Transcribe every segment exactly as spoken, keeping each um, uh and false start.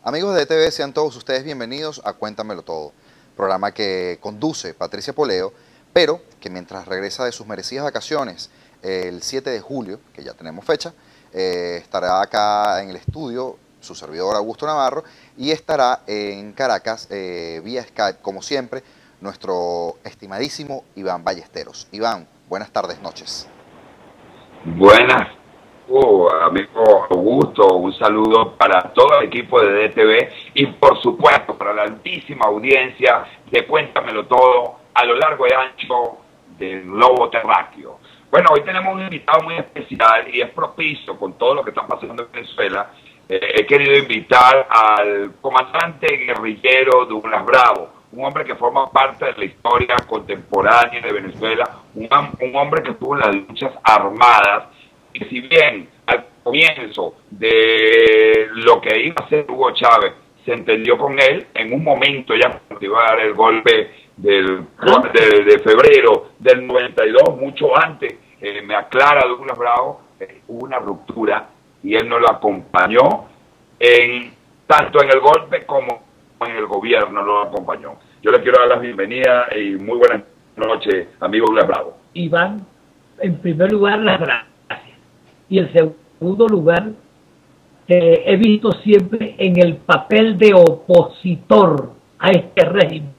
Amigos de E T V, sean todos ustedes bienvenidos a Cuéntamelo Todo, programa que conduce Patricia Poleo, pero que mientras regresa de sus merecidas vacaciones el siete de julio, que ya tenemos fecha, eh, estará acá en el estudio su servidor Augusto Navarro y estará en Caracas eh, vía Skype, como siempre, nuestro estimadísimo Iván Ballesteros. Iván, buenas tardes, noches. Buenas, uh, amigo Augusto, un saludo para todo el equipo de D T V y por supuesto para la altísima audiencia de Cuéntamelo Todo a lo largo y ancho del globo terráqueo. Bueno, hoy tenemos un invitado muy especial y es propicio con todo lo que está pasando en Venezuela. Eh, he querido invitar al comandante guerrillero Douglas Bravo, un hombre que forma parte de la historia contemporánea de Venezuela, un, un hombre que estuvo en las luchas armadas, y si bien al comienzo de lo que iba a ser Hugo Chávez se entendió con él, en un momento ya cuando iba a dar el golpe del, de, de febrero del noventa y dos, mucho antes, eh, me aclara Douglas Bravo, eh, hubo una ruptura y él no lo acompañó, en, tanto en el golpe como en el gobierno no lo acompañó. Yo le quiero dar las bienvenidas y muy buenas noches, amigo Douglas Bravo. Iván, en primer lugar, las gracias. Y en segundo lugar, eh, he visto siempre en el papel de opositor a este régimen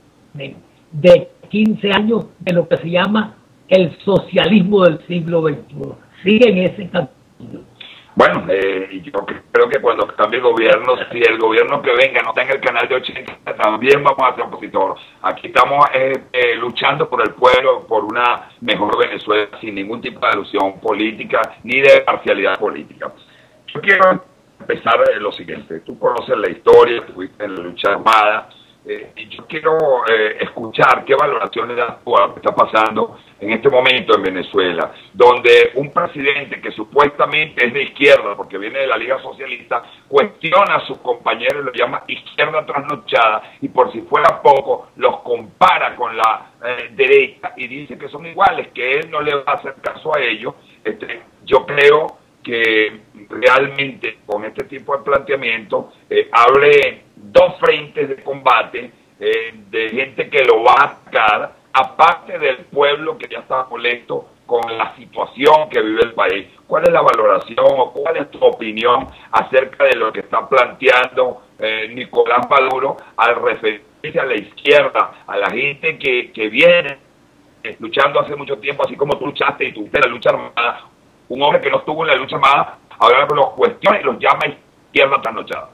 de quince años de lo que se llama el socialismo del siglo veintiuno. Sigue en ese camino. Bueno, eh, yo creo que cuando cambie el gobierno, si el gobierno que venga no está en el canal de ochenta, también vamos a ser opositor. Aquí estamos eh, eh, luchando por el pueblo, por una mejor Venezuela, sin ningún tipo de alusión política ni de parcialidad política. Yo quiero empezar eh, lo siguiente. Tú conoces la historia, estuviste en la lucha armada, eh, y yo quiero eh, escuchar qué valoraciones das tú a lo que está pasando en este momento en Venezuela, donde un presidente que supuestamente es de izquierda, porque viene de la Liga Socialista, cuestiona a sus compañeros y lo llama izquierda trasnochada, y por si fuera poco, los compara con la eh, derecha y dice que son iguales, que él no le va a hacer caso a ellos. Este, yo creo que realmente con este tipo de planteamiento eh, abre dos frentes de combate eh, de gente que lo va a atacar, aparte del pueblo que ya está molesto con la situación que vive el país. ¿Cuál es la valoración o cuál es tu opinión acerca de lo que está planteando eh, Nicolás Maduro al referirse a la izquierda, a la gente que, que viene eh, luchando hace mucho tiempo, así como tú luchaste y tuviste la lucha armada? Un hombre que no estuvo en la lucha armada, ahora los cuestiona y los llama izquierda trasnochada.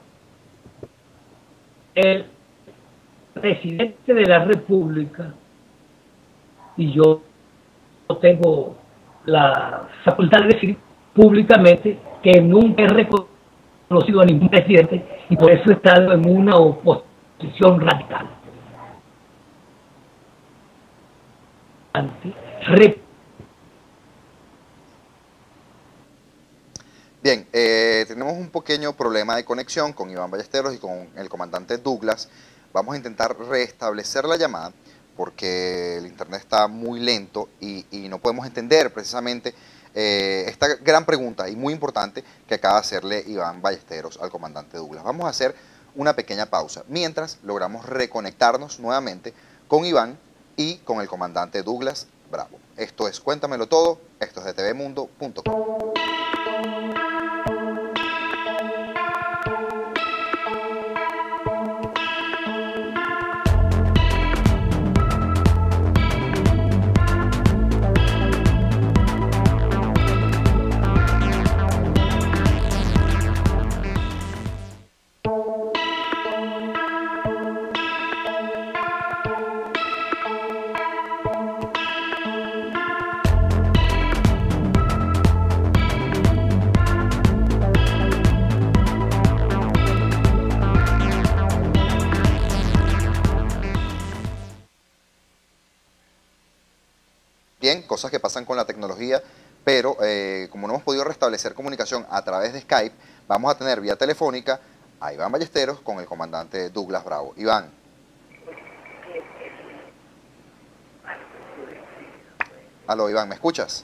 El presidente de la República, y yo tengo la facultad de decir públicamente que nunca he reconocido a ningún presidente y por eso he estado en una oposición radical. Bien, eh, tenemos un pequeño problema de conexión con Iván Ballesteros y con el comandante Douglas. Vamos a intentar restablecer la llamada porque el internet está muy lento y, y no podemos entender precisamente eh, esta gran pregunta y muy importante que acaba de hacerle Iván Ballesteros al comandante Douglas. Vamos a hacer una pequeña pausa mientras logramos reconectarnos nuevamente con Iván y con el comandante Douglas Bravo. Esto es Cuéntamelo Todo, esto es de T V Mundo punto com. Bien, cosas que pasan con la tecnología, pero eh, como no hemos podido restablecer comunicación a través de Skype, vamos a tener vía telefónica a Iván Ballesteros con el comandante Douglas Bravo. Iván. Aló, Iván, ¿me escuchas?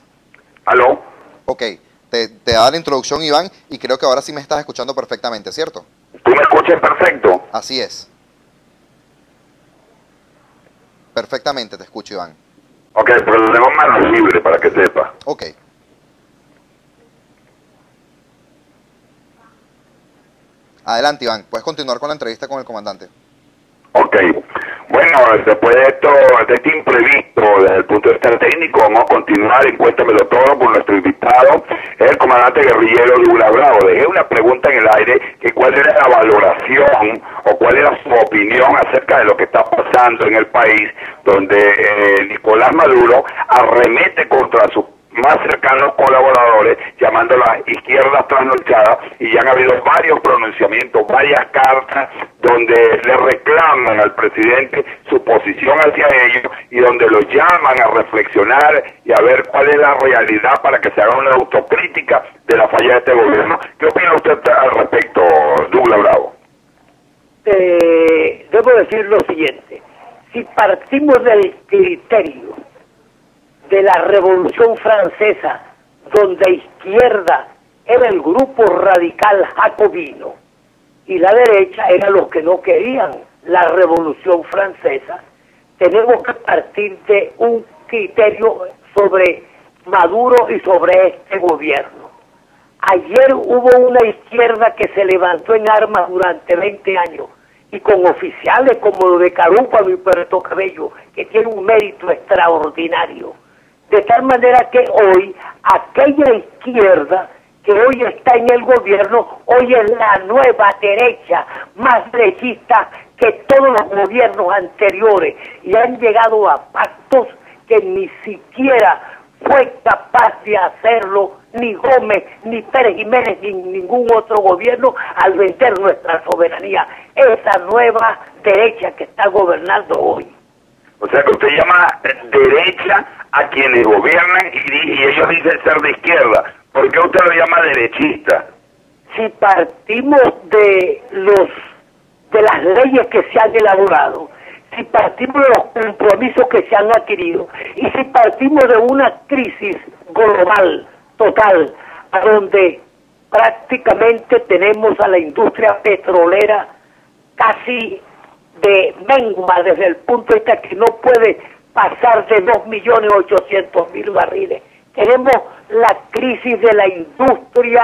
Aló. Ok, te, te da la introducción, Iván, y creo que ahora sí me estás escuchando perfectamente, ¿cierto? ¿Tú me escuchas perfecto? Así es. Perfectamente, te escucho, Iván. Ok, pero tenemos manos libres para que sepa. Ok. Adelante, Iván. Puedes continuar con la entrevista con el comandante. Ok. Bueno, después de esto, de este imprevisto, desde el punto de vista técnico, vamos a continuar y cuéntamelo todo con nuestro invitado, el comandante guerrillero Douglas Bravo. Dejé una pregunta en el aire, que cuál era la valoración o cuál era su opinión acerca de lo que está pasando en el país, donde eh, Nicolás Maduro arremete contra sus más cercanos colaboradores, llamándolas izquierdas trasnochadas, y ya han habido varios pronunciamientos, varias cartas donde le reclaman al presidente su posición hacia ellos y donde lo llaman a reflexionar y a ver cuál es la realidad para que se haga una autocrítica de la falla de este gobierno. ¿Qué opina usted al respecto, Douglas Bravo? Eh, debo decir lo siguiente: si partimos del criterio de la Revolución Francesa, donde izquierda era el grupo radical jacobino y la derecha eran los que no querían la Revolución Francesa, tenemos que partir de un criterio sobre Maduro y sobre este gobierno. Ayer hubo una izquierda que se levantó en armas durante veinte años, y con oficiales como lo de Carúpano y Puerto Cabello, que tiene un mérito extraordinario. De tal manera que hoy, aquella izquierda que hoy está en el gobierno, hoy es la nueva derecha, más derechista que todos los gobiernos anteriores, y han llegado a pactos que ni siquiera fue capaz de hacerlo ni Gómez, ni Pérez Jiménez, ni ningún otro gobierno al vender nuestra soberanía. Esa nueva derecha que está gobernando hoy. O sea que usted llama derecha a quienes gobiernan y, y ellos dicen ser de izquierda. ¿Por qué usted lo llama derechista? Si partimos de los de las leyes que se han elaborado, si partimos de los compromisos que se han adquirido y si partimos de una crisis global, total, a donde prácticamente tenemos a la industria petrolera casi de mengua desde el punto de vista que no puede pasar de dos millones ochocientos mil barriles. Tenemos la crisis de la industria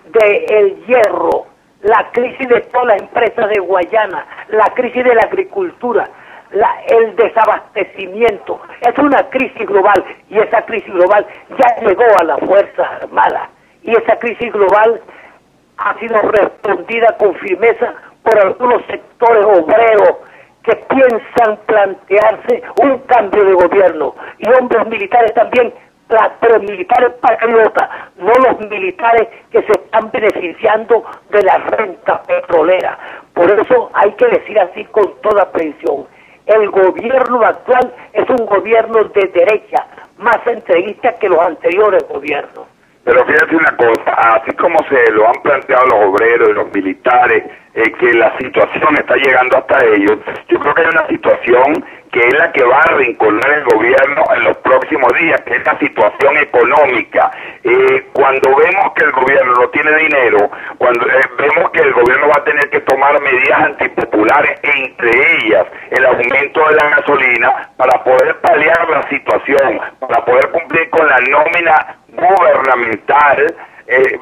del hierro, la crisis de todas las empresas de Guayana, la crisis de la agricultura, la, el desabastecimiento. Es una crisis global y esa crisis global ya llegó a las Fuerzas Armadas y esa crisis global ha sido respondida con firmeza por algunos sectores obreros que piensan plantearse un cambio de gobierno, y hombres militares también, pero militares patriotas, no los militares que se están beneficiando de la renta petrolera. Por eso hay que decir así con toda precisión: el gobierno actual es un gobierno de derecha, más centralista que los anteriores gobiernos. Pero fíjate una cosa, así como se lo han planteado los obreros y los militares, eh, que la situación está llegando hasta ellos, yo creo que hay una situación que es la que va a arrinconar el gobierno en los próximos días, que es la situación económica. Eh, cuando vemos que el gobierno no tiene dinero, cuando eh, vemos que el gobierno va a tener que tomar medidas antipopulares, entre ellas el aumento de la gasolina, para poder paliar la situación, para poder cumplir con la nómina gubernamental, eh,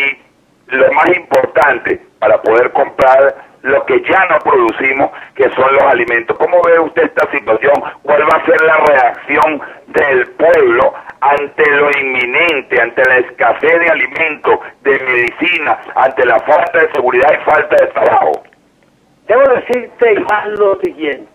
y lo más importante, para poder comprar lo que ya no producimos, que son los alimentos. ¿Cómo ve usted esta situación? ¿Cuál va a ser la reacción del pueblo ante lo inminente, ante la escasez de alimentos, de medicina, ante la falta de seguridad y falta de trabajo? Debo decirte, Iván, lo siguiente: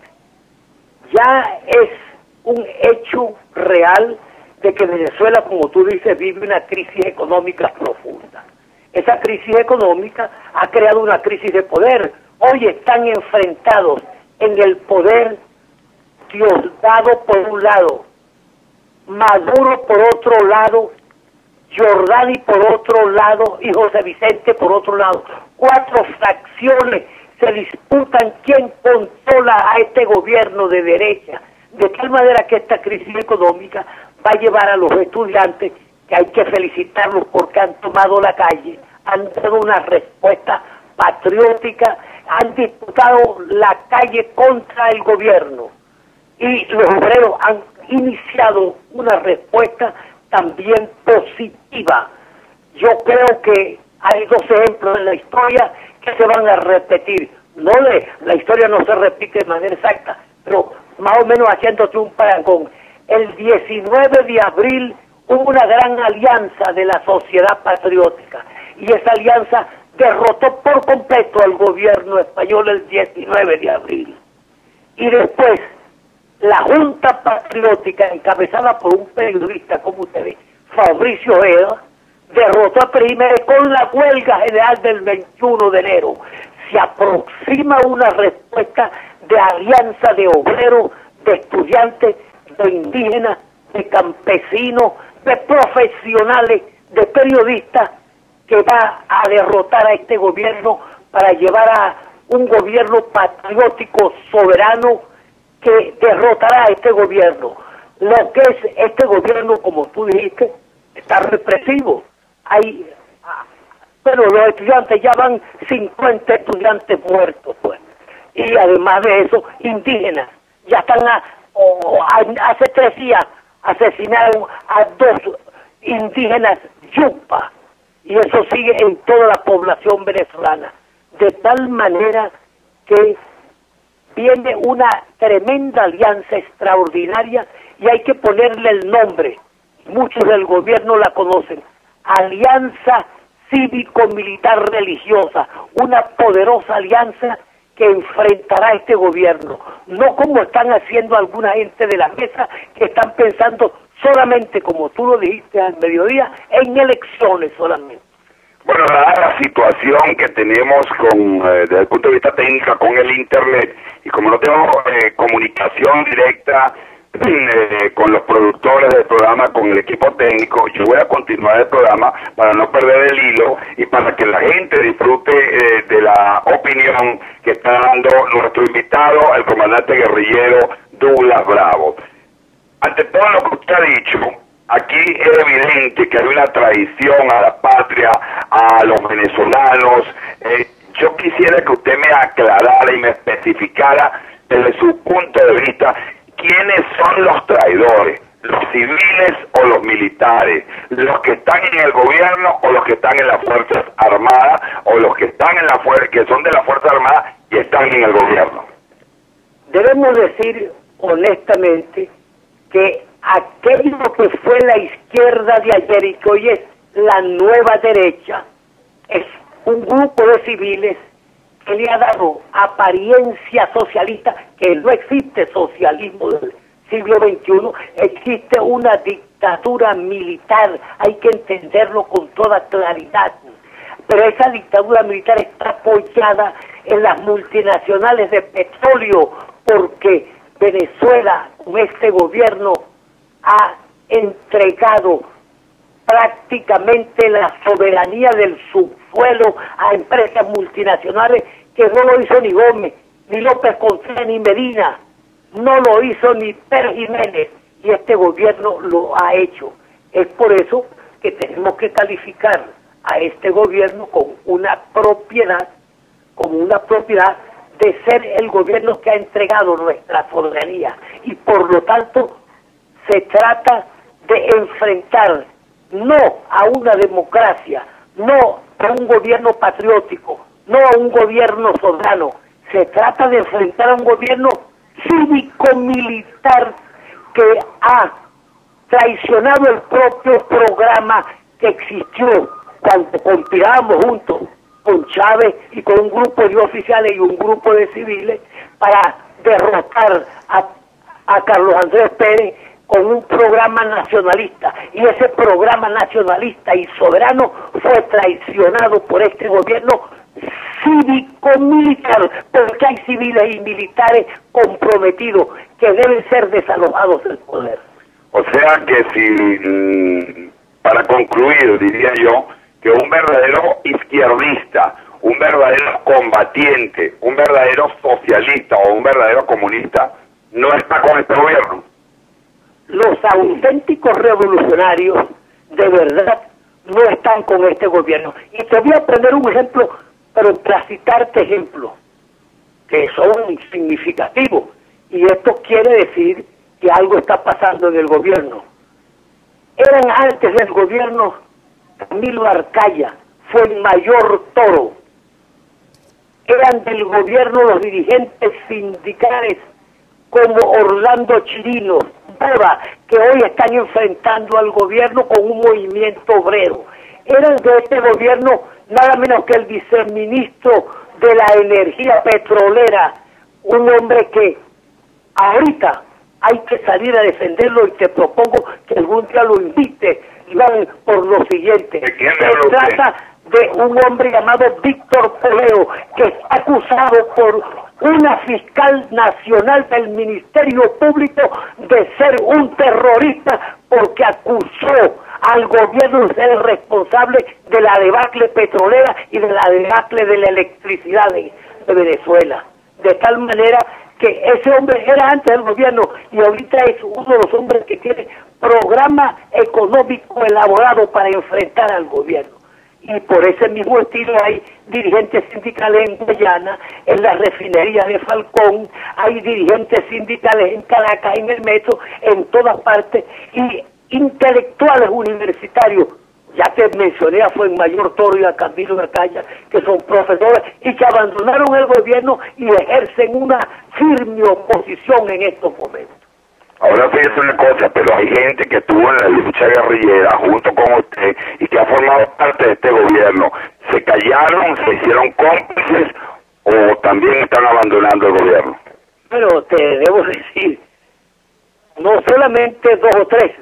ya es un hecho real de que Venezuela, como tú dices, vive una crisis económica profunda. Esa crisis económica ha creado una crisis de poder. Hoy están enfrentados en el poder Diosdado por un lado, Maduro por otro lado, Giordani por otro lado y José Vicente por otro lado. Cuatro fracciones se disputan quién controla a este gobierno de derecha, de tal manera que esta crisis económica va a llevar a los estudiantes, que hay que felicitarlos porque han tomado la calle, han dado una respuesta patriótica han disputado la calle contra el gobierno y los obreros han iniciado una respuesta también positiva. Yo creo que hay dos ejemplos en la historia que se van a repetir. No le, la historia no se repite de manera exacta, pero más o menos haciéndote un parangón. El diecinueve de abril hubo una gran alianza de la sociedad patriótica y esa alianza derrotó por completo al gobierno español el diecinueve de abril. Y después, la Junta Patriótica, encabezada por un periodista, como ustedes, Fabricio Ojeda, derrotó a Primero con la huelga general del veintiuno de enero. Se aproxima una respuesta de alianza de obreros, de estudiantes, de indígenas, de campesinos, de profesionales, de periodistas, que va a derrotar a este gobierno para llevar a un gobierno patriótico soberano que derrotará a este gobierno. Lo que es este gobierno, como tú dijiste, está represivo. Hay, pero los estudiantes ya van cincuenta estudiantes muertos, pues. Y además de eso, indígenas. Ya están, a, o, a, hace tres días asesinaron a dos indígenas yupa. Y eso sigue en toda la población venezolana. De tal manera que viene una tremenda alianza extraordinaria y hay que ponerle el nombre. Muchos del gobierno la conocen. Alianza Cívico-Militar Religiosa. Una poderosa alianza que enfrentará a este gobierno. No como están haciendo alguna gente de la mesa que están pensando solamente, como tú lo dijiste al mediodía, en elecciones solamente. Bueno, dada la situación que tenemos con eh, desde el punto de vista técnico con el internet, y como no tengo eh, comunicación directa eh, con los productores del programa, con el equipo técnico, yo voy a continuar el programa para no perder el hilo y para que la gente disfrute eh, de la opinión que está dando nuestro invitado, el comandante guerrillero Douglas Bravo. Ante todo lo que usted ha dicho, aquí es evidente que hay una traición a la patria, a los venezolanos. Eh, yo quisiera que usted me aclarara y me especificara desde su punto de vista quiénes son los traidores, los civiles o los militares, los que están en el gobierno o los que están en las Fuerzas Armadas o los que están en la fuer que son de las Fuerzas Armadas y están en el gobierno. Debemos decir honestamente que aquello que fue la izquierda de ayer y que hoy es la nueva derecha es un grupo de civiles que le ha dado apariencia socialista, que no existe socialismo del siglo veintiuno, existe una dictadura militar, hay que entenderlo con toda claridad. Pero esa dictadura militar está apoyada en las multinacionales de petróleo, porque Venezuela, con este gobierno, ha entregado prácticamente la soberanía del subsuelo a empresas multinacionales que no lo hizo ni Gómez, ni López Contreras, ni Medina, no lo hizo ni Pérez Jiménez, y este gobierno lo ha hecho. Es por eso que tenemos que calificar a este gobierno con una propiedad, como una propiedad de ser el gobierno que ha entregado nuestra soberanía, y por lo tanto se trata de enfrentar no a una democracia, no a un gobierno patriótico, no a un gobierno soberano, se trata de enfrentar a un gobierno cívico-militar que ha traicionado el propio programa que existió cuando conspirábamos juntos con Chávez y con un grupo de oficiales y un grupo de civiles para derrotar a, a Carlos Andrés Pérez con un programa nacionalista, y ese programa nacionalista y soberano fue traicionado por este gobierno cívico-militar, porque hay civiles y militares comprometidos que deben ser desalojados del poder. O sea que si, para concluir, diría yo, que un verdadero izquierdista, un verdadero combatiente, un verdadero socialista o un verdadero comunista no está con este gobierno. Los auténticos revolucionarios de verdad no están con este gobierno. Y te voy a poner un ejemplo Pero para citarte ejemplos que son significativos, y esto quiere decir que algo está pasando en el gobierno. Eran antes del gobierno, Camilo Arcaya fue el mayor toro. Eran del gobierno los dirigentes sindicales como Orlando Chirino, Bora, que hoy están enfrentando al gobierno con un movimiento obrero. Eran de este gobierno nada menos que el viceministro de la energía petrolera, un hombre que ahorita hay que salir a defenderlo, y te propongo que algún día lo invite, Iván, por lo siguiente. ¿De quién Se le habla usted? trata de un hombre llamado Víctor Poleo, que está acusado por una fiscal nacional del Ministerio Público de ser un terrorista, porque acusó al gobierno de ser el responsable de la debacle petrolera y de la debacle de la electricidad de, de Venezuela. De tal manera que ese hombre era antes del gobierno y ahorita es uno de los hombres que tiene programa económico elaborado para enfrentar al gobierno. Y por ese mismo estilo hay dirigentes sindicales en Guyana, en la refinería de Falcón, hay dirigentes sindicales en Caracas, en el metro, en todas partes, y intelectuales universitarios. Ya te mencioné a Fuenmayor Toro y a Camilo Arcaya, que son profesores y que abandonaron el gobierno y ejercen una firme oposición en estos momentos. Ahora fíjese una cosa, pero hay gente que estuvo en la lucha guerrillera junto con usted y que ha formado parte de este gobierno. ¿Se callaron, se hicieron cómplices o también están abandonando el gobierno? Pero te debo decir, no solamente dos o tres,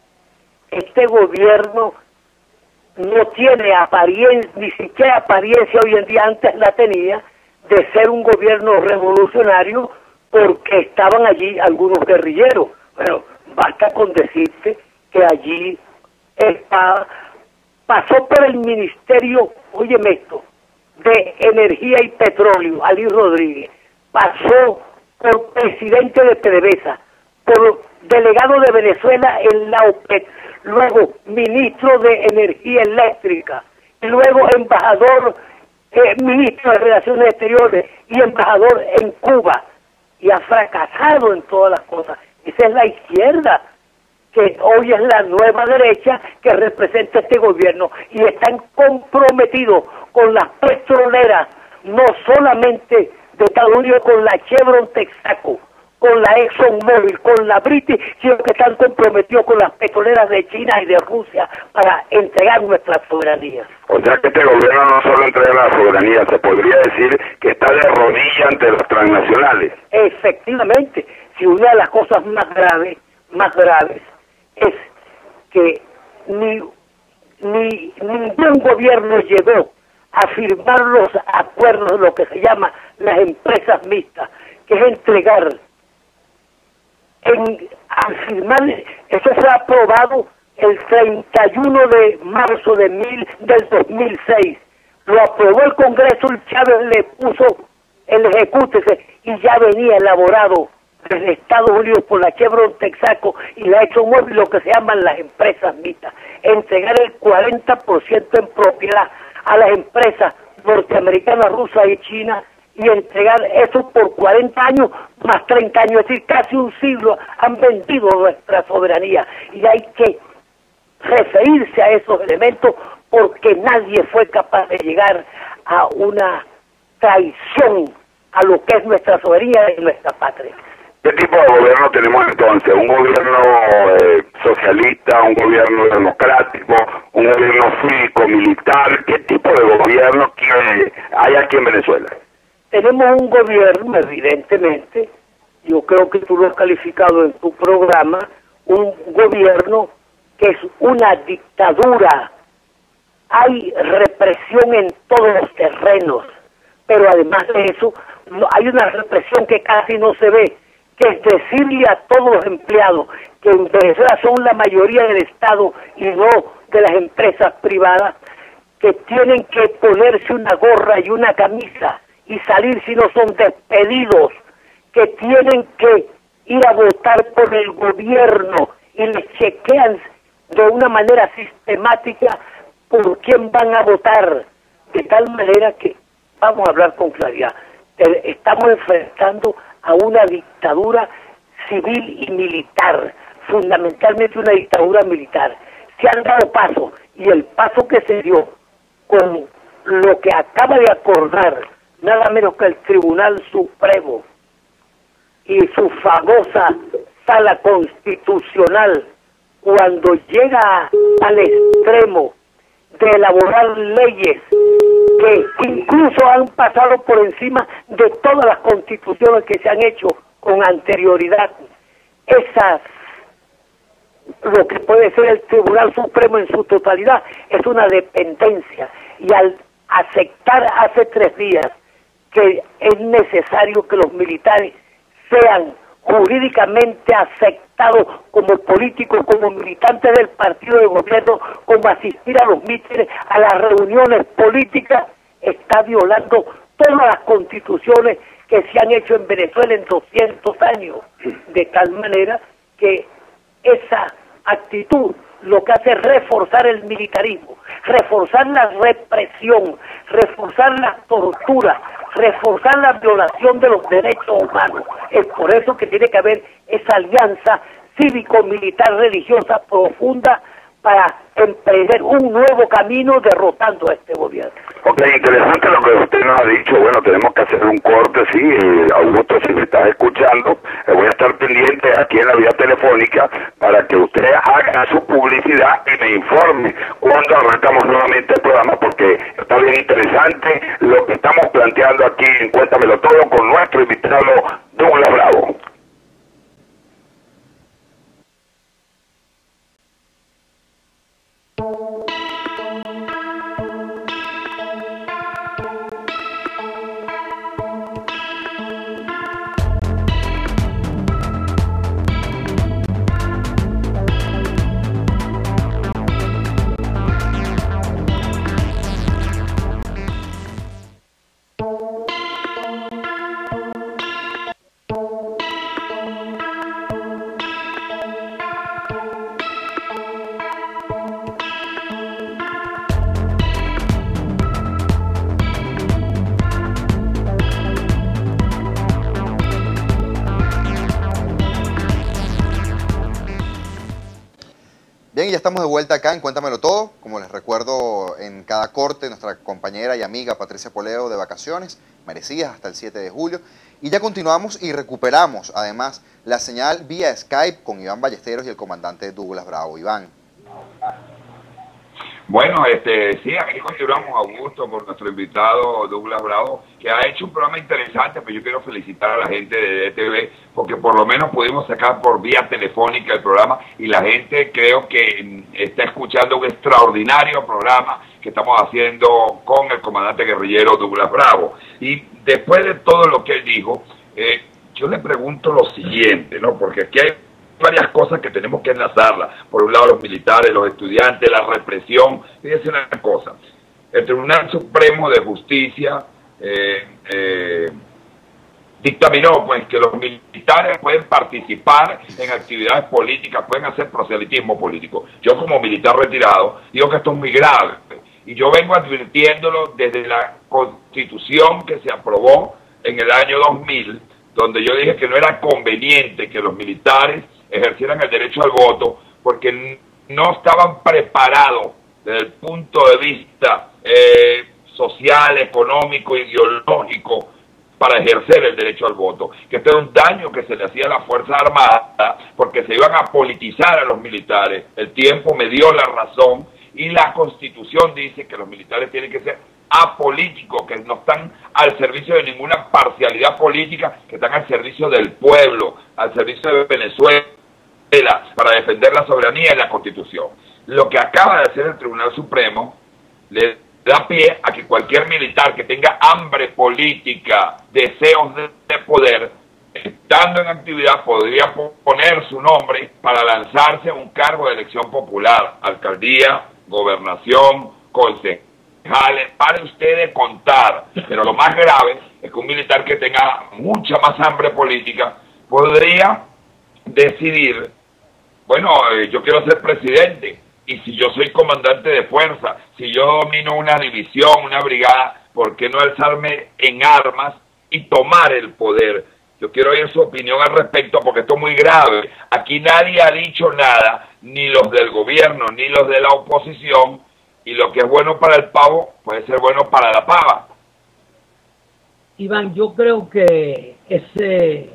este gobierno no tiene apariencia, ni siquiera apariencia hoy en día, antes la tenía, de ser un gobierno revolucionario, porque estaban allí algunos guerrilleros. Bueno, basta con decirte que allí está, pasó por el Ministerio, óyeme esto, de Energía y Petróleo, Ali Rodríguez, pasó por presidente de PDVSA, por delegado de Venezuela en la OPEC, luego ministro de Energía Eléctrica, y luego embajador, eh, ministro de Relaciones Exteriores y embajador en Cuba, y ha fracasado en todas las cosas. Esa es la izquierda, que hoy es la nueva derecha que representa este gobierno, y están comprometidos con las petroleras, no solamente de Estados Unidos, con la Chevron Texaco, con la ExxonMobil, con la British, sino que están comprometidos con las petroleras de China y de Rusia para entregar nuestra soberanía. O sea que este gobierno no solo entrega la soberanía, se podría decir que está de rodillas ante los transnacionales. Efectivamente, si una de las cosas más graves, más graves, es que ni, ni ningún gobierno llegó a firmar los acuerdos de lo que se llama las empresas mixtas, que es entregar, en, al firmar, eso fue aprobado el treinta y uno de marzo de mil, del dos mil seis, lo aprobó el Congreso y Chávez le puso el ejecútese, y ya venía elaborado desde Estados Unidos por la Chevron Texaco y la ExxonMobil, lo que se llaman las empresas mixtas, entregar el cuarenta por ciento en propiedad a las empresas norteamericanas, rusas y chinas, y entregar eso por cuarenta años más treinta años, es decir, casi un siglo han vendido nuestra soberanía, y hay que referirse a esos elementos porque nadie fue capaz de llegar a una traición a lo que es nuestra soberanía y nuestra patria. ¿Qué tipo de gobierno tenemos entonces? ¿Un gobierno eh, socialista, un gobierno democrático, un gobierno cívico-militar? ¿Qué tipo de gobierno que hay aquí en Venezuela? Tenemos un gobierno, evidentemente, yo creo que tú lo has calificado en tu programa, un gobierno que es una dictadura. Hay represión en todos los terrenos, pero además de eso, no, hay una represión que casi no se ve, que es decirle a todos los empleados que en Venezuela son la mayoría del Estado y no de las empresas privadas, que tienen que ponerse una gorra y una camisa y salir si no son despedidos, que tienen que ir a votar por el gobierno y les chequean de una manera sistemática por quién van a votar, de tal manera que vamos a hablar con claridad. Estamos enfrentando a una dictadura civil y militar, fundamentalmente una dictadura militar. Se han dado pasos, y el paso que se dio con lo que acaba de acordar nada menos que el Tribunal Supremo y su famosa Sala Constitucional, cuando llega al extremo de elaborar leyes que incluso han pasado por encima de todas las constituciones que se han hecho con anterioridad, esas, lo que puede ser el Tribunal Supremo en su totalidad, es una dependencia. Y al aceptar hace tres días que es necesario que los militares sean jurídicamente aceptados como políticos, como militantes del partido de gobierno, como asistir a los mítines, a las reuniones políticas, está violando todas las constituciones que se han hecho en Venezuela en doscientos años, de tal manera que esa actitud lo que hace es reforzar el militarismo, reforzar la represión, reforzar la tortura, reforzar la violación de los derechos humanos. Es por eso que tiene que haber esa alianza cívico-militar religiosa profunda para emprender un nuevo camino derrotando a este gobierno. Ok, interesante lo que usted nos ha dicho. Bueno, tenemos que hacer un corte, sí. Augusto, si me estás escuchando, eh, voy a estar pendiente aquí en la vía telefónica para que usted haga su publicidad y me informe cuando arrancamos nuevamente el programa, porque está bien interesante lo que estamos planteando aquí en Cuéntamelo Todo con nuestro invitado Douglas Bravo. Bien, ya estamos de vuelta acá en Cuéntamelo Todo. Como les recuerdo, en cada corte, nuestra compañera y amiga Patricia Poleo de vacaciones, merecidas hasta el siete de julio. Y ya continuamos y recuperamos, además, la señal vía Skype con Iván Ballesteros y el comandante Douglas Bravo. Iván. Bueno, este, sí, aquí continuamos, Augusto, por nuestro invitado Douglas Bravo, que ha hecho un programa interesante, pero yo quiero felicitar a la gente de D T V, porque por lo menos pudimos sacar por vía telefónica el programa, y la gente creo que está escuchando un extraordinario programa que estamos haciendo con el comandante guerrillero Douglas Bravo. Y después de todo lo que él dijo, eh, yo le pregunto lo siguiente, ¿no? Porque aquí hay varias cosas que tenemos que enlazarlas. Por un lado, los militares, los estudiantes, la represión. Fíjense una cosa, el Tribunal Supremo de Justicia eh, eh, dictaminó pues que los militares pueden participar en actividades políticas, pueden hacer proselitismo político. Yo, como militar retirado, digo que esto es muy grave, y yo vengo advirtiéndolo desde la Constitución que se aprobó en el año dos mil, donde yo dije que no era conveniente que los militares ejercieran el derecho al voto porque no estaban preparados desde el punto de vista eh, social, económico, ideológico para ejercer el derecho al voto, que este era un daño que se le hacía a la Fuerza Armada porque se iban a politizar a los militares. El tiempo me dio la razón y la Constitución dice que los militares tienen que ser apolíticos, que no están al servicio de ninguna parcialidad política, que están al servicio del pueblo, al servicio de Venezuela, para defender la soberanía y la Constitución. Lo que acaba de hacer el Tribunal Supremo le da pie a que cualquier militar que tenga hambre política, deseos de, de poder, estando en actividad, podría poner su nombre para lanzarse a un cargo de elección popular, alcaldía, gobernación, consejo. Para ustedes contar, pero lo más grave es que un militar que tenga mucha más hambre política podría decidir, bueno, eh, yo quiero ser presidente, y si yo soy comandante de fuerza, si yo domino una división, una brigada, ¿por qué no alzarme en armas y tomar el poder? Yo quiero oír su opinión al respecto porque esto es muy grave. Aquí nadie ha dicho nada, ni los del gobierno, ni los de la oposición, y lo que es bueno para el pavo puede ser bueno para la pava. Iván, yo creo que ese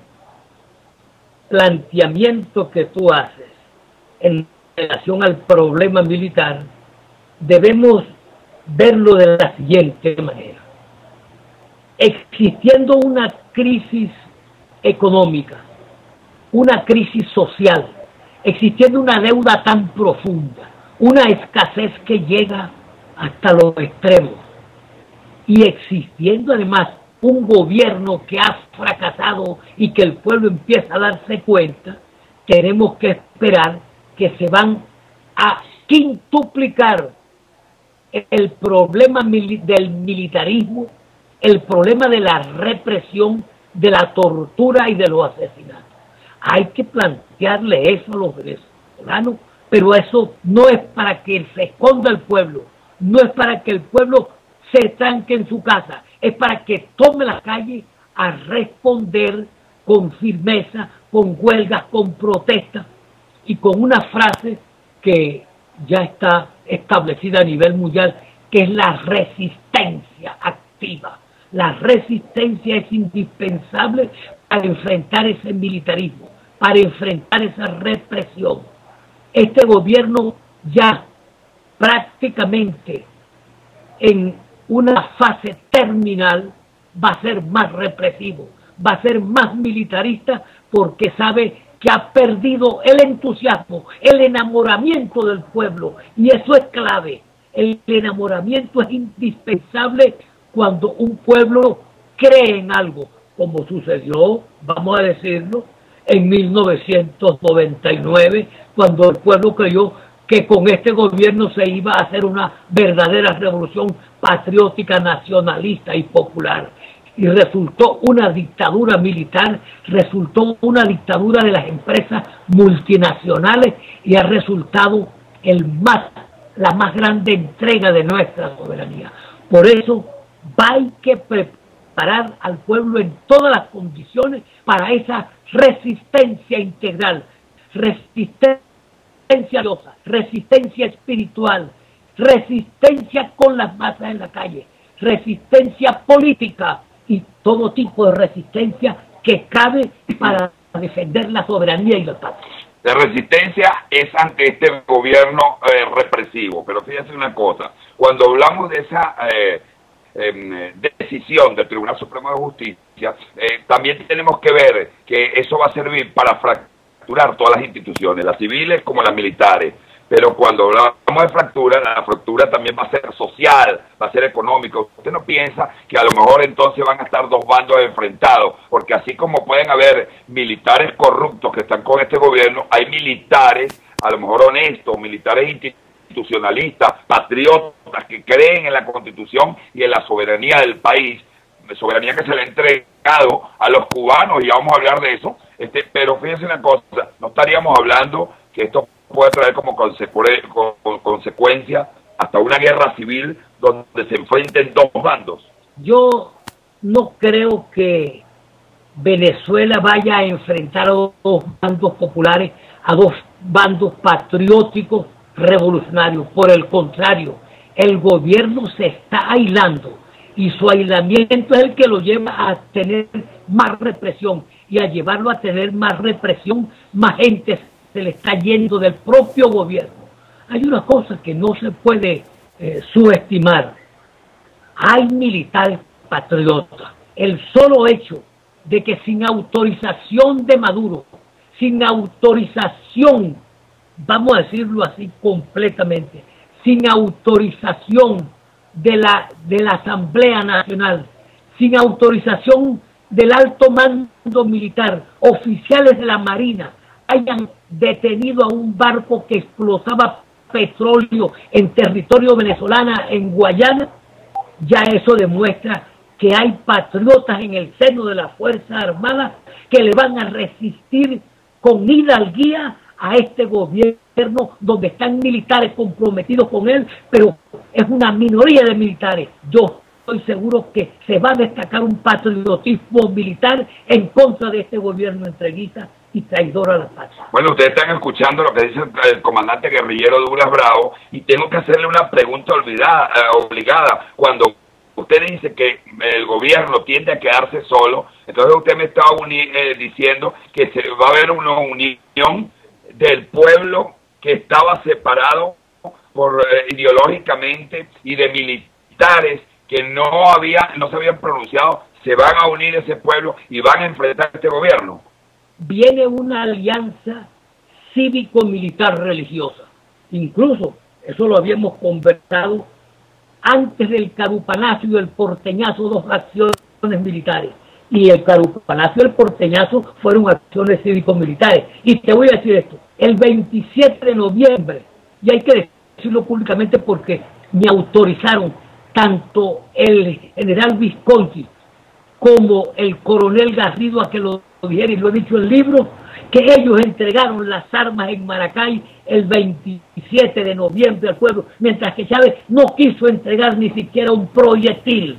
planteamiento que tú haces en relación al problema militar, debemos verlo de la siguiente manera. Existiendo una crisis económica, una crisis social, existiendo una deuda tan profunda, una escasez que llega hasta los extremos, y existiendo además un gobierno que ha fracasado y que el pueblo empieza a darse cuenta, tenemos que esperar que se van a quintuplicar el problema del militarismo, el problema de la represión, de la tortura y de los asesinatos. Hay que plantearle eso a los venezolanos, pero eso no es para que se esconda el pueblo, no es para que el pueblo se tranque en su casa, es para que tome la calle a responder con firmeza, con huelgas, con protestas y con una frase que ya está establecida a nivel mundial, que es la resistencia activa. La resistencia es indispensable para enfrentar ese militarismo, para enfrentar esa represión. Este gobierno ya prácticamente en una fase terminal va a ser más represivo, va a ser más militarista, porque sabe que ha perdido el entusiasmo, el enamoramiento del pueblo, y eso es clave. El enamoramiento es indispensable cuando un pueblo cree en algo, como sucedió, vamos a decirlo, en mil novecientos noventa y nueve, cuando el pueblo creyó que con este gobierno se iba a hacer una verdadera revolución patriótica, nacionalista y popular. Y resultó una dictadura militar, resultó una dictadura de las empresas multinacionales y ha resultado el más, la más grande entrega de nuestra soberanía. Por eso hay que preparar al pueblo en todas las condiciones para esa resistencia integral, resistencia religiosa, resistencia espiritual, resistencia con las masas en la calle, resistencia política y todo tipo de resistencia que cabe para defender la soberanía y la paz. La resistencia es ante este gobierno eh, represivo, pero fíjense una cosa, cuando hablamos de esa eh, eh, decisión del Tribunal Supremo de Justicia, eh, también tenemos que ver que eso va a servir para fracturar todas las instituciones, las civiles como las militares. Pero cuando hablamos de fractura, la fractura también va a ser social, va a ser económico. Usted no piensa que a lo mejor entonces van a estar dos bandos enfrentados, porque así como pueden haber militares corruptos que están con este gobierno, hay militares, a lo mejor honestos, militares institucionalistas, patriotas, que creen en la Constitución y en la soberanía del país, soberanía que se le ha entregado a los cubanos, y ya vamos a hablar de eso. Este, pero fíjense una cosa, no estaríamos hablando que esto puede traer como consecu con, consecuencia hasta una guerra civil donde se enfrenten dos bandos. Yo no creo que Venezuela vaya a enfrentar a dos bandos populares, a dos bandos patrióticos revolucionarios. Por el contrario, el gobierno se está aislando y su aislamiento es el que lo lleva a tener más represión, y a llevarlo a tener más represión, más gente se le está yendo del propio gobierno. Hay una cosa que no se puede eh, subestimar. Hay militares patriotas. El solo hecho de que sin autorización de Maduro, sin autorización, vamos a decirlo así completamente, sin autorización de la, de la Asamblea Nacional, sin autorización del alto mando militar, oficiales de la Marina, hayan detenido a un barco que explotaba petróleo en territorio venezolano, en Guayana, ya eso demuestra que hay patriotas en el seno de las Fuerzas Armadas que le van a resistir con hidalguía a este gobierno donde están militares comprometidos con él, pero es una minoría de militares. Yo estoy seguro que se va a destacar un patriotismo militar en contra de este gobierno entreguista y traidor a la patria. Bueno, ustedes están escuchando lo que dice el comandante guerrillero Douglas Bravo, y tengo que hacerle una pregunta olvidada, eh, obligada. Cuando usted dice que el gobierno tiende a quedarse solo, entonces usted me está eh, diciendo que se va a haber una unión del pueblo que estaba separado por eh, ideológicamente, y de militares que no había, no se habían pronunciado, se van a unir ese pueblo y van a enfrentar a este gobierno. Viene una alianza cívico-militar religiosa. Incluso, eso lo habíamos conversado antes del carupanazo y del porteñazo, dos acciones militares. Y el carupanazo y el porteñazo fueron acciones cívico-militares. Y te voy a decir esto, el veintisiete de noviembre, y hay que decirlo públicamente porque me autorizaron tanto el general Visconti como el coronel Garrido a que lo dijera, y lo he dicho en el libro, que ellos entregaron las armas en Maracay el veintisiete de noviembre al pueblo, mientras que Chávez no quiso entregar ni siquiera un proyectil,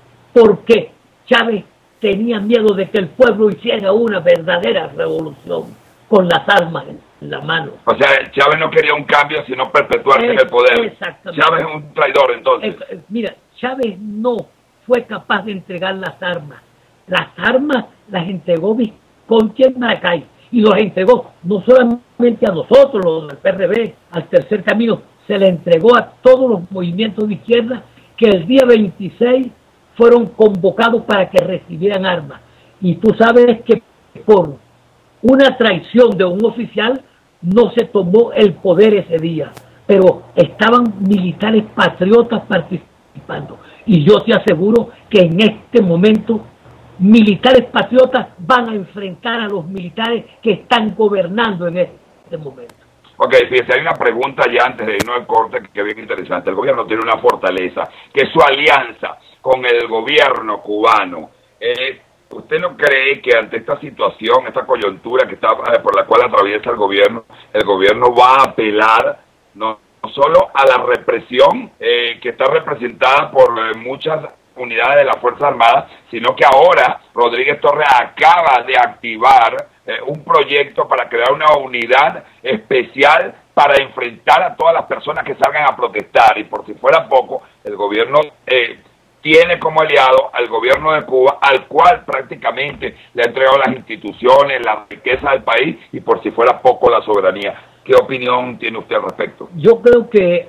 porque Chávez tenía miedo de que el pueblo hiciera una verdadera revolución con las armas en la mano. O sea, Chávez no quería un cambio, sino perpetuarse es, en el poder. Exactamente. Chávez es un traidor, entonces. Es, mira, Chávez no fue capaz de entregar las armas. Las armas las entregó Visconti en Maracay, y los entregó no solamente a nosotros, los del P R B, al Tercer Camino, se le entregó a todos los movimientos de izquierda que el día veintiséis fueron convocados para que recibieran armas. Y tú sabes que por una traición de un oficial no se tomó el poder ese día, pero estaban militares patriotas participando. Y yo te aseguro que en este momento militares patriotas van a enfrentar a los militares que están gobernando en este momento. Ok, fíjese, hay una pregunta ya antes de irnos al corte que es bien interesante. El gobierno tiene una fortaleza, que es su alianza con el gobierno cubano. Eh, ¿Usted no cree que ante esta situación, esta coyuntura que está eh, por la cual atraviesa el gobierno, el gobierno va a apelar no, no solo a la represión eh, que está representada por eh, muchas unidades de las Fuerzas Armadas, sino que ahora Rodríguez Torres acaba de activar eh, un proyecto para crear una unidad especial para enfrentar a todas las personas que salgan a protestar? Y por si fuera poco, el gobierno eh, tiene como aliado al gobierno de Cuba, al cual prácticamente le ha entregado las instituciones, la riqueza del país, y por si fuera poco la soberanía. ¿Qué opinión tiene usted al respecto? Yo creo que,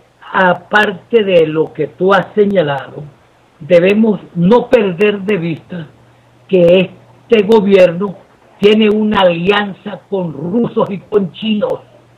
aparte de lo que tú has señalado, debemos no perder de vista que este gobierno tiene una alianza con rusos y con chinos,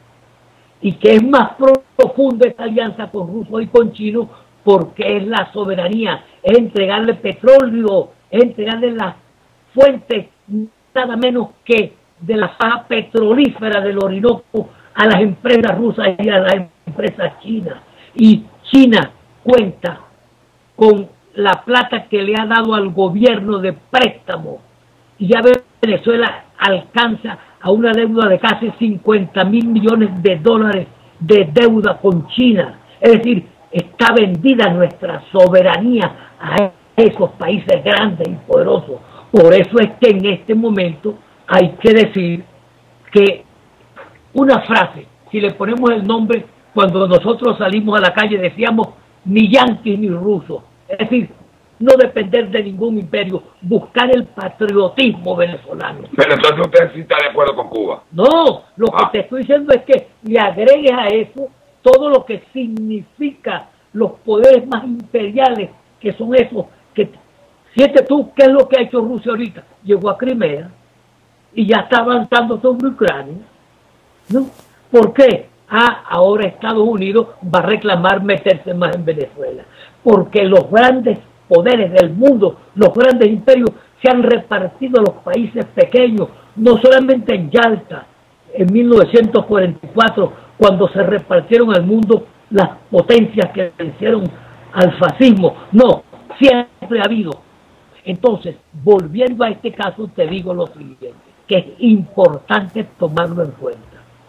y que es más profunda esta alianza con rusos y con chinos porque es la soberanía, es entregarle petróleo, es entregarle las fuentes nada menos que de la faja petrolífera del Orinoco a las empresas rusas y a las empresas chinas. Y China cuenta con la plata que le ha dado al gobierno de préstamo, y ya Venezuela alcanza a una deuda de casi cincuenta mil millones de dólares de deuda con China. Es decir, está vendida nuestra soberanía a esos países grandes y poderosos. Por eso es que en este momento hay que decir que una frase, si le ponemos el nombre, cuando nosotros salimos a la calle decíamos ni yanquis ni rusos, es decir, no depender de ningún imperio, buscar el patriotismo venezolano. Pero entonces usted sí está de acuerdo con Cuba. No, lo ah. que te estoy diciendo es que le agregues a eso todo lo que significa los poderes más imperiales, que son esos, que fíjate tú qué es lo que ha hecho Rusia ahorita. Llegó a Crimea y ya está avanzando sobre Ucrania, ¿no? ¿Por qué? Ah, ahora Estados Unidos va a reclamar meterse más en Venezuela, porque los grandes poderes del mundo, los grandes imperios, se han repartido a los países pequeños, no solamente en Yalta, en mil novecientos cuarenta y cuatro, cuando se repartieron al mundo las potencias que vencieron al fascismo, no, siempre ha habido. Entonces, volviendo a este caso, te digo lo siguiente, que es importante tomarlo en cuenta.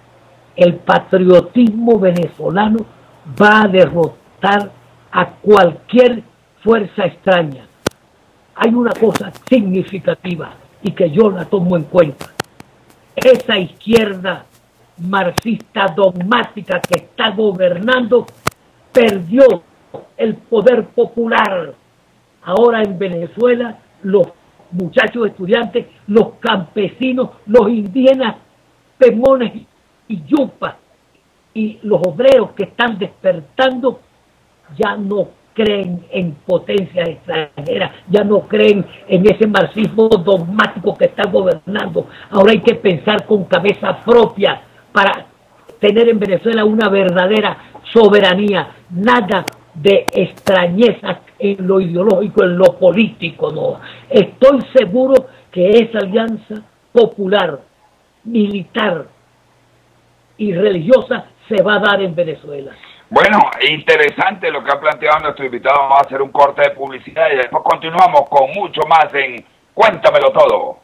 El patriotismo venezolano va a derrotar a cualquier fuerza extraña. Hay una cosa significativa y que yo la tomo en cuenta. Esa izquierda marxista dogmática que está gobernando perdió el poder popular. Ahora en Venezuela los muchachos estudiantes, los campesinos, los indígenas, pemones y yupas y los obreros que están despertando ya no creen en potencias extranjeras, ya no creen en ese marxismo dogmático que está gobernando. Ahora hay que pensar con cabeza propia para tener en Venezuela una verdadera soberanía, nada de extrañezas en lo ideológico, en lo político, no. Estoy seguro que esa alianza popular, militar y religiosa se va a dar en Venezuela. Bueno, interesante lo que ha planteado nuestro invitado. Vamos a hacer un corte de publicidad y después continuamos con mucho más en Cuéntamelo Todo.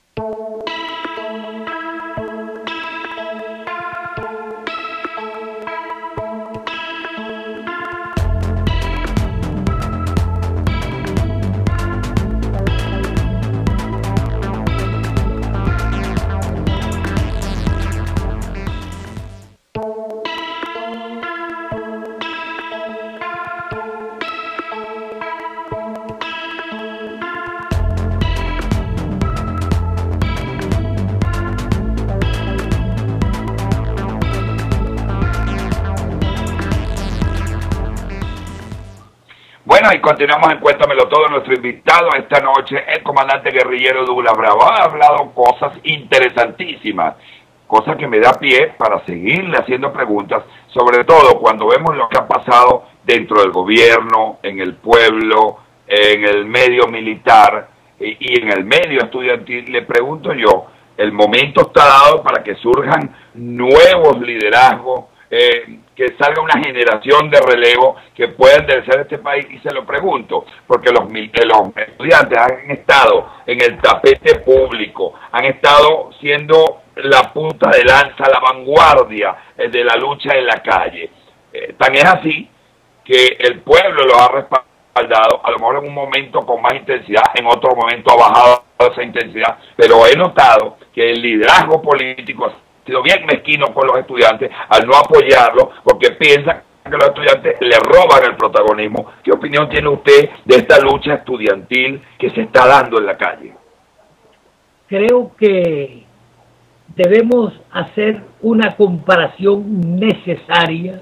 Bueno, y continuamos en Cuéntamelo Todo. Nuestro invitado esta noche, el comandante guerrillero Douglas Bravo, ha hablado cosas interesantísimas, cosas que me da pie para seguirle haciendo preguntas, sobre todo cuando vemos lo que ha pasado dentro del gobierno, en el pueblo, en el medio militar y, y en el medio estudiantil. Le pregunto yo, el momento está dado para que surjan nuevos liderazgos, eh, que salga una generación de relevo que pueda enderezar este país, y se lo pregunto, porque los, los estudiantes han estado en el tapete público, han estado siendo la punta de lanza, la vanguardia de la lucha en la calle. Eh, tan es así que el pueblo los ha respaldado, a lo mejor en un momento con más intensidad, en otro momento ha bajado esa intensidad, pero he notado que el liderazgo político ha sido bien mezquino con los estudiantes al no apoyarlo, porque piensan que los estudiantes le roban el protagonismo. ¿Qué opinión tiene usted de esta lucha estudiantil que se está dando en la calle? Creo que debemos hacer una comparación necesaria.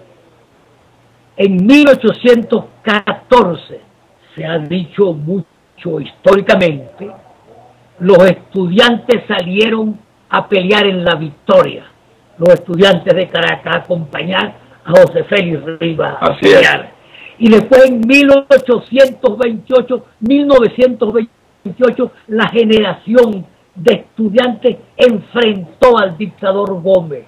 En mil ochocientos catorce, se ha dicho mucho históricamente, los estudiantes salieron a pelear en la victoria. Los estudiantes de Caracas a acompañar a José Félix Rivas a pelear. Y después en mil ochocientos veintiocho, mil novecientos veintiocho, la generación de estudiantes enfrentó al dictador Gómez.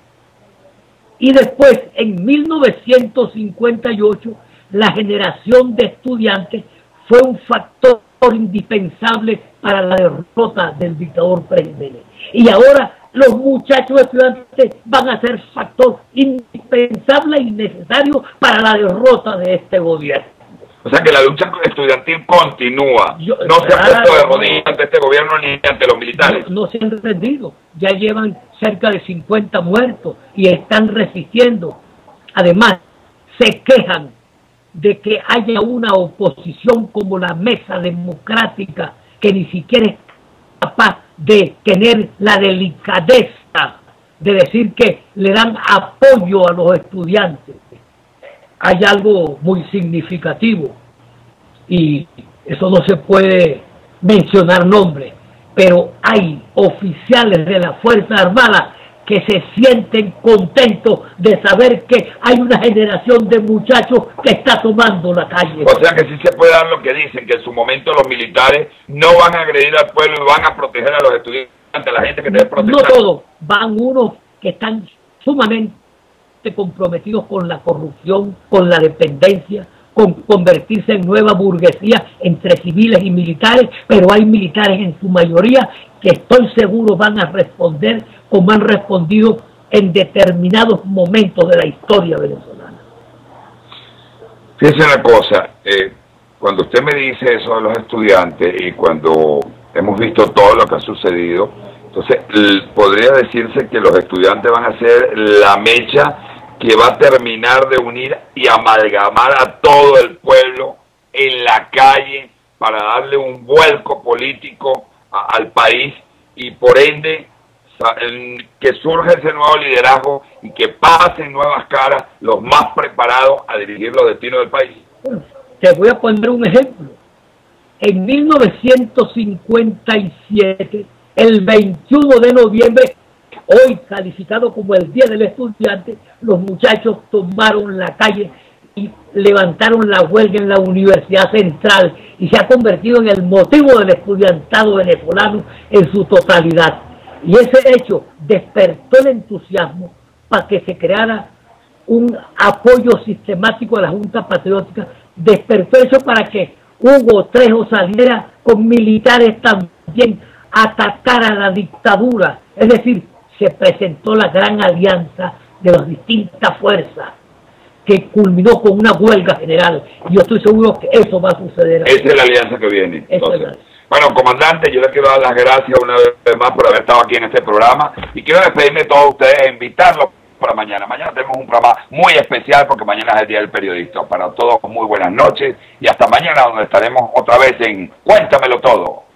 Y después en mil novecientos cincuenta y ocho, la generación de estudiantes fue un factor indispensable para la derrota del dictador Pérez Jiménez. Y ahora los muchachos estudiantes van a ser factor indispensable y necesario para la derrota de este gobierno. O sea que la lucha estudiantil continúa. Yo, no se ha puesto de rodillas ante este gobierno ni ante los militares. No, no se han rendido. Ya llevan cerca de cincuenta muertos y están resistiendo. Además, se quejan de que haya una oposición como la Mesa Democrática, que ni siquiera es capaz de tener la delicadeza de decir que le dan apoyo a los estudiantes. Hay algo muy significativo, y eso no se puede mencionar nombres, pero hay oficiales de la Fuerza Armada que se sienten contentos de saber que hay una generación de muchachos que está tomando la calle. O sea que sí se puede dar lo que dicen, que en su momento los militares no van a agredir al pueblo y van a proteger a los estudiantes, a la gente que debe proteger. No todos, van unos que están sumamente comprometidos con la corrupción, con la dependencia, con convertirse en nueva burguesía entre civiles y militares, pero hay militares en su mayoría que estoy seguro van a responder como han respondido en determinados momentos de la historia venezolana. Fíjense una cosa, eh, cuando usted me dice eso de los estudiantes y cuando hemos visto todo lo que ha sucedido, entonces podría decirse que los estudiantes van a ser la mecha que va a terminar de unir y amalgamar a todo el pueblo en la calle para darle un vuelco político a, al país y por ende que surja ese nuevo liderazgo y que pasen nuevas caras los más preparados a dirigir los destinos del país. Te voy a poner un ejemplo. En mil novecientos cincuenta y siete, el veintiuno de noviembre, hoy calificado como el Día del Estudiante, los muchachos tomaron la calle y levantaron la huelga en la Universidad Central y se ha convertido en el motivo del estudiantado venezolano en su totalidad. Y ese hecho despertó el entusiasmo para que se creara un apoyo sistemático a la Junta Patriótica, despertó eso para que Hugo Trejo saliera con militares también a atacar a la dictadura. Es decir, se presentó la gran alianza de las distintas fuerzas que culminó con una huelga general. Y yo estoy seguro que eso va a suceder. Esa es la alianza que viene. Entonces, bueno, comandante, yo le quiero dar las gracias una vez más por haber estado aquí en este programa y quiero despedirme de todos ustedes e invitarlos para mañana. Mañana tenemos un programa muy especial porque mañana es el Día del Periodista. Para todos, muy buenas noches y hasta mañana, donde estaremos otra vez en Cuéntamelo Todo.